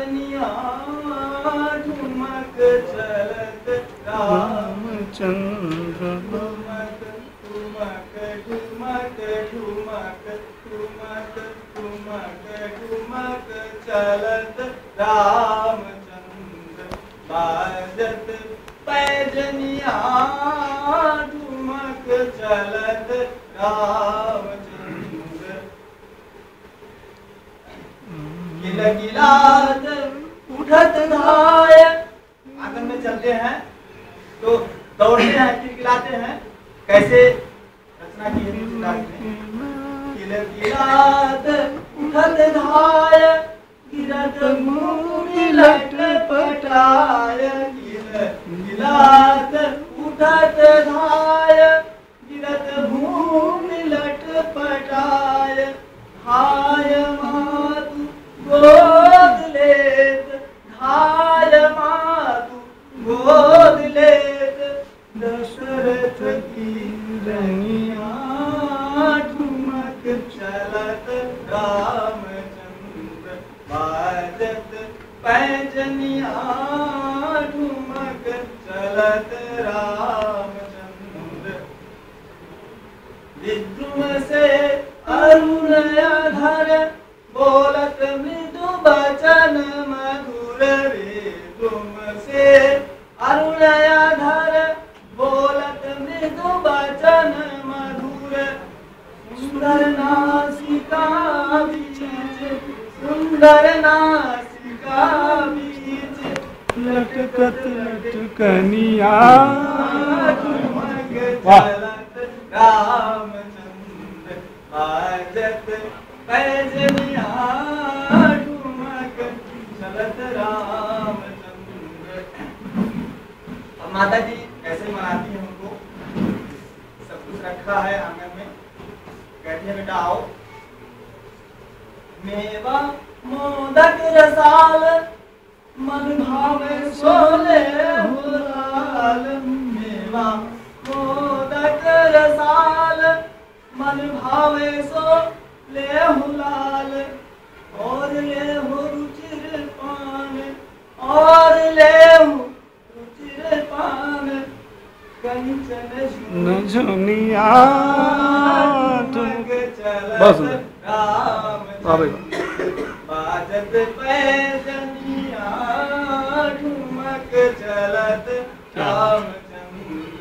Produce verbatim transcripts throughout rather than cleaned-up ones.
पैजनिया ठुमक चलत रामचंद्र ठुमक ठुमक ठुमक ठुमक ठुमक ठुमक ठुमक चलत रामचंद्र बाजत पैजनिया ठुमक चलत रामचंद्र गिलगिलात उठत धाय। आंगन में चलते हैं तो दौड़ते हैं, गिलगिलाते हैं। कैसे रचना की है तुलसीदास ने? गिलगिलात उठत धाय गिरत भूमि लटपटाय। गिलगिलात उठत धाय गिरत भूमि लटपटाय। हाय मातु गोद लेत धाय मातु गोद लेत दशरथ की रनिया ठुमक चलत रामचंद्र बाजत पैजनिया ठुमक चलत रामचंद्र। विद्रुम से अरुणधर बोलत मृदु बचन मधुर। विद्रुम से अरुणधर बोलत मृदु बचन मधुर। सुंदर नासिका बीच सुंदर नासिका बीच लटकत लटकनिया ठुमक चलत रामचंद्र बाजत पैजनिया ठुमक चलत रामचंद्र। अब माता जी ऐसे मनाती है उनको, सब कुछ रखा है आंगन में। कहती है बेटा आओ। मेवा मोदक रसाल मन भावे सोले हो लाल। मेवा मोदक रसाल मन भावे सो ले हो लाल। और ले हो रुचिर पान और ले हो रुचिर पान। कंचन झुनिया ठुमक चलत रामचंद्र बाजत पैजनिया ठुमक चलत रामचंद्र।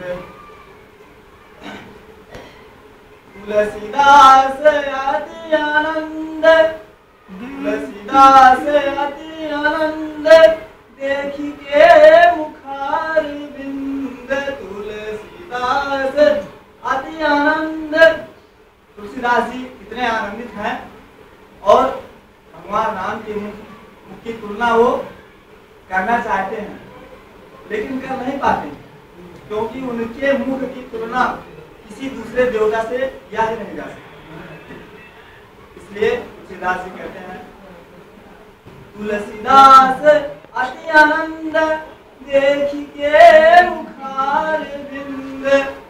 तुलसीदास अति आनंद तुलसीदास अति आनंद देखी के मुखार बिंद। तुलसीदास अति आनंद। तुलसीदास जी इतने आनंदित हैं और भगवान राम के मुख मुख की तुलना वो करना चाहते हैं लेकिन कर नहीं पाते, क्योंकि उनके मुख की तुलना किसी दूसरे देवता से किया ही नहीं जा सकता। इसलिए तुलसीदास जी कहते हैं तुलसीदास अति आनंद देखी के मुखार बिंद।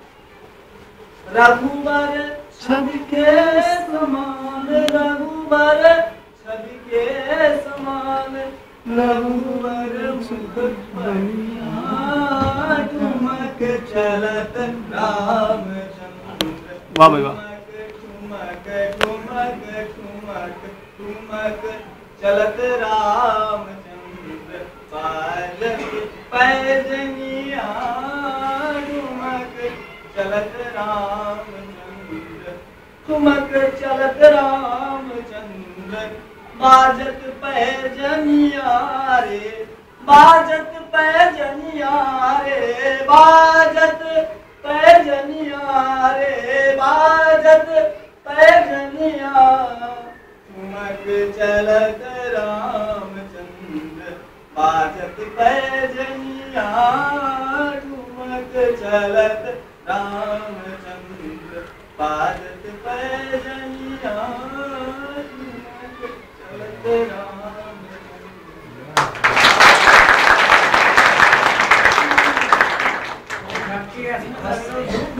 रघुवर छवि के समान रघुवर छवि के समान। रघुवर मुख बनिया ठुमक चलत रामचंद्र। वाह भाई वाह। ठुमक ठुमक ठुमक ठुमक चलत रामचंद्र बाजत पैजनिया ठुमक चलत रामचंद्र। ठुमक चलत रामचंद्र बाजत पैजनिया रे बाजत पैजनिया रे बाजत पैजनिया रे बाजत पैजनिया। ठुमक चलत रामचंद्र बाजत पैजनिया ठुमक चलत रामचंद्र बाजत पैजनिया।